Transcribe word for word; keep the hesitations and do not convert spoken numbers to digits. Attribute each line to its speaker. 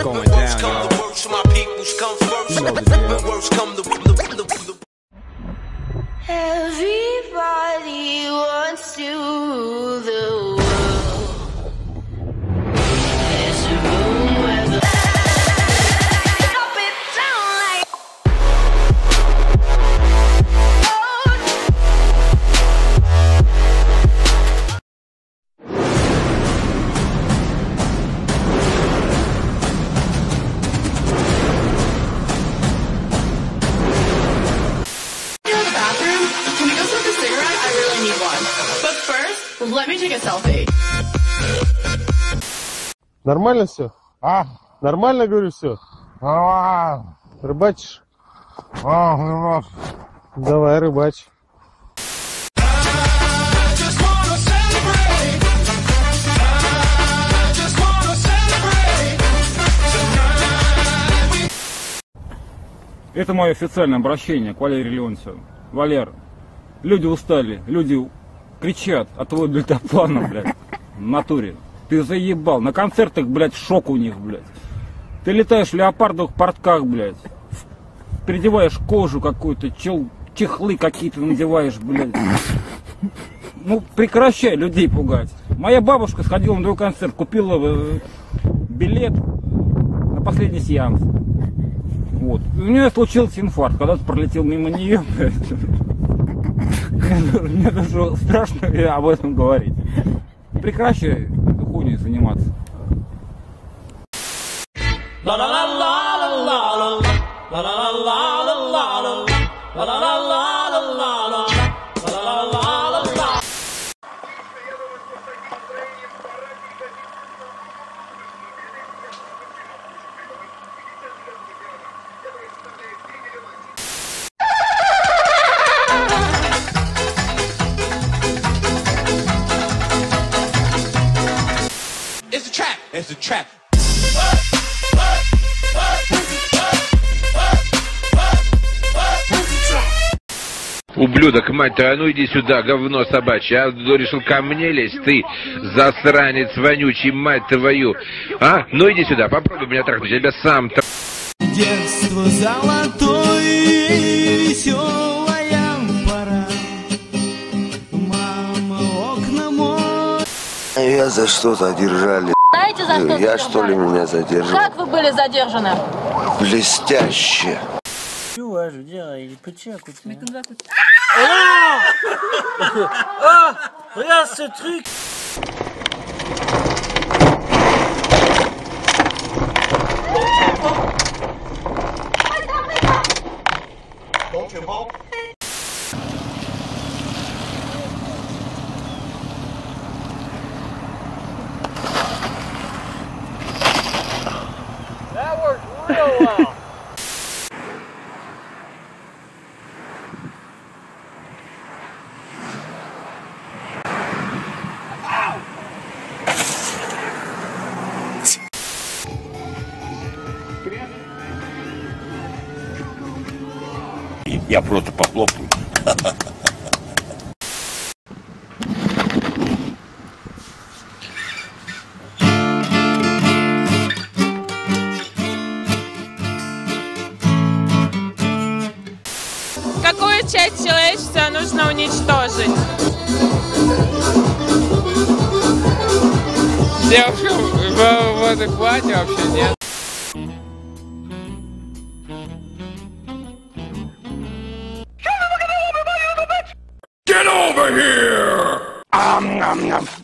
Speaker 1: going down, y'all. You know the deal.
Speaker 2: Everybody wants to rule the world. There's a room where the up it down like
Speaker 3: bathroom? Can we go smoke a cigarette? I really need one. But first, let me take a selfie.
Speaker 4: Нормально все?
Speaker 5: А?
Speaker 4: Нормально, говорю, все?
Speaker 5: А,
Speaker 4: Рыбачишь?
Speaker 5: а, ну,
Speaker 4: Давай, рыбачь.
Speaker 6: Это мое официальное обращение к Валерию Леонтьеву. Валер, люди устали, люди кричат от твоего дельтаплана, блядь, в натуре. Ты заебал. На концертах, блядь, шок у них, блядь. Ты летаешь в леопардовых портках, блядь. Переодеваешь кожу какую-то, чел, чехлы какие-то надеваешь, блядь. Ну, прекращай людей пугать. Моя бабушка сходила на твой концерт, купила э, билет на последний сеанс. Вот. У нее случился инфаркт, когда ты пролетел мимо нее. Мне даже страшно об этом говорить. Прекращай эту хуйней заниматься.
Speaker 1: It's a trap. It's a trap.
Speaker 7: Ублюдок, мать твою, а ну иди сюда, говно собачье, а решил ко мне лезть, ты засранец вонючий, мать твою, а? Ну иди сюда, попробуй меня трахнуть, я тебя сам трахну.
Speaker 8: Детство золотое, веселая пора. Мама, окна мой.
Speaker 9: Я за что-то держали.
Speaker 10: Знаете, за что
Speaker 9: Я что ли меня задержал?
Speaker 10: Как вы были задержаны?
Speaker 9: Блестяще.
Speaker 8: Чего же делали? Почему?
Speaker 11: Ah, regarde ce truc. That works real well.
Speaker 5: я просто похлопаю.
Speaker 12: Какую часть человечества нужно уничтожить? Девушка в, в адеквате вообще нет.
Speaker 5: Get over here! Um, nom, nom.